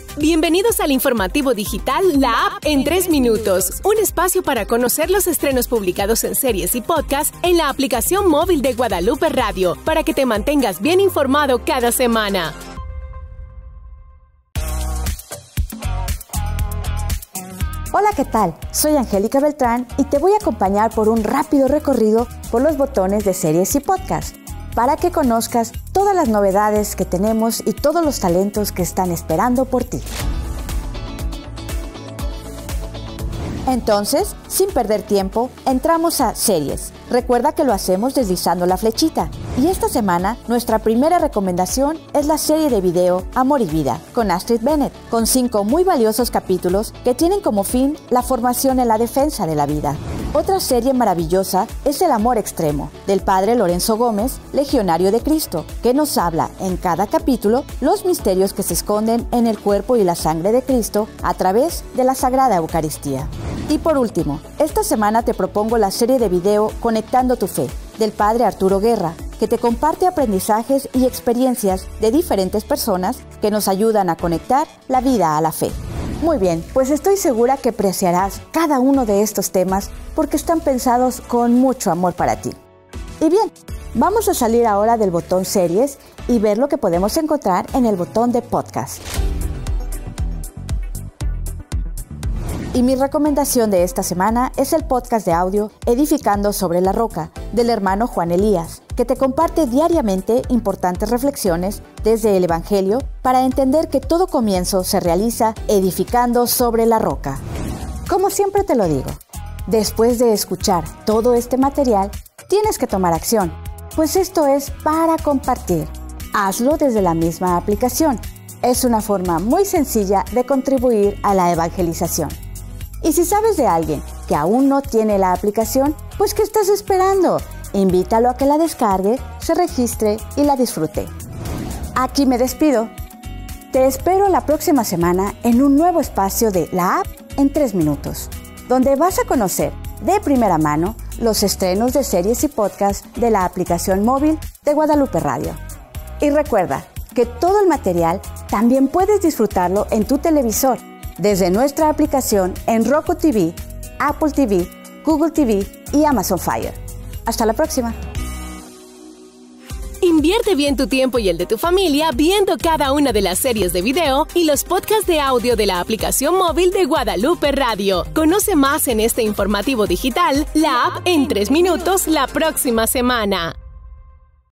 Bienvenidos al informativo digital La App en 3 minutos, un espacio para conocer los estrenos publicados en series y podcasts en la aplicación móvil de Guadalupe Radio, para que te mantengas bien informado cada semana. Hola, ¿qué tal? Soy Angélica Beltrán y te voy a acompañar por un rápido recorrido por los botones de series y podcasts, para que conozcas todas las novedades que tenemos y todos los talentos que están esperando por ti. Entonces, sin perder tiempo, entramos a series. Recuerda que lo hacemos deslizando la flechita. Y esta semana, nuestra primera recomendación es la serie de video Amor y Vida, con Astrid Bennett, con 5 muy valiosos capítulos que tienen como fin la formación en la defensa de la vida. Otra serie maravillosa es El Amor Extremo, del padre Lorenzo Gómez, legionario de Cristo, que nos habla en cada capítulo los misterios que se esconden en el cuerpo y la sangre de Cristo a través de la Sagrada Eucaristía. Y por último, esta semana te propongo la serie de video Conectando tu Fe, del padre Arturo Guerra, que te comparte aprendizajes y experiencias de diferentes personas que nos ayudan a conectar la vida a la fe. Muy bien, pues estoy segura que apreciarás cada uno de estos temas porque están pensados con mucho amor para ti. Y bien, vamos a salir ahora del botón series y ver lo que podemos encontrar en el botón de podcast. Y mi recomendación de esta semana es el podcast de audio Edificando sobre la Roca, del hermano Juan Elías, que te comparte diariamente importantes reflexiones desde el Evangelio para entender que todo comienzo se realiza edificando sobre la roca. Como siempre te lo digo, después de escuchar todo este material, tienes que tomar acción, pues esto es para compartir. Hazlo desde la misma aplicación. Es una forma muy sencilla de contribuir a la evangelización. Y si sabes de alguien que aún no tiene la aplicación, pues ¿qué estás esperando? Invítalo a que la descargue, se registre y la disfrute. Aquí me despido. Te espero la próxima semana en un nuevo espacio de La App en 3 minutos, donde vas a conocer de primera mano los estrenos de series y podcasts de la aplicación móvil de Guadalupe Radio. Y recuerda que todo el material también puedes disfrutarlo en tu televisor, desde nuestra aplicación en Roku TV, Apple TV, Google TV y Amazon Fire. Hasta la próxima. Invierte bien tu tiempo y el de tu familia viendo cada una de las series de video y los podcasts de audio de la aplicación móvil de Guadalupe Radio. Conoce más en este informativo digital, La App en 3 minutos, la próxima semana.